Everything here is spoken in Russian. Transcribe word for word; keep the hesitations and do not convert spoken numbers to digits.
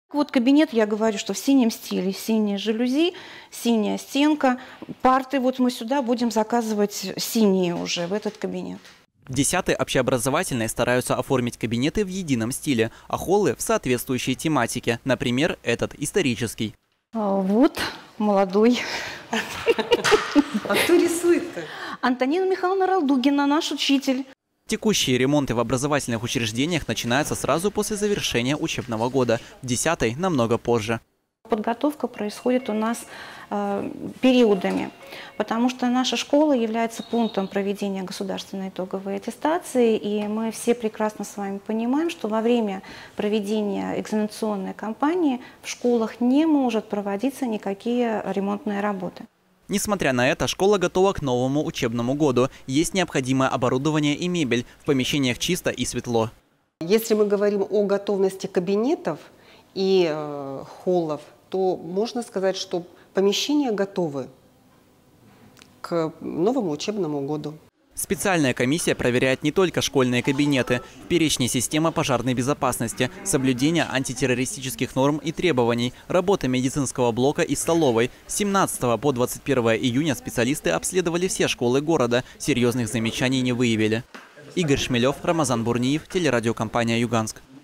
Вот кабинет, я говорю, что в синем стиле, синие жалюзи, синяя стенка. Парты вот мы сюда будем заказывать синие уже, в этот кабинет. В десятой общеобразовательной стараются оформить кабинеты в едином стиле, а холлы в соответствующей тематике. Например, этот исторический. А вот молодой. А кто рисует-то? Антонина Михайловна Ралдугина, наш учитель. Текущие ремонты в образовательных учреждениях начинаются сразу после завершения учебного года. В десятой намного позже. Подготовка происходит у нас э, периодами, потому что наша школа является пунктом проведения государственной итоговой аттестации, и мы все прекрасно с вами понимаем, что во время проведения экзаменационной кампании в школах не может проводиться никакие ремонтные работы. Несмотря на это, школа готова к новому учебному году. Есть необходимое оборудование и мебель. В помещениях чисто и светло. Если мы говорим о готовности кабинетов и э, холлов, то можно сказать, что помещения готовы к новому учебному году. Специальная комиссия проверяет не только школьные кабинеты. В перечне система пожарной безопасности, соблюдение антитеррористических норм и требований, работа медицинского блока и столовой. С семнадцатого по двадцать первое июня специалисты обследовали все школы города. Серьезных замечаний не выявили. Игорь Шмелев, Рамазан Бурниев, телерадиокомпания «Юганск».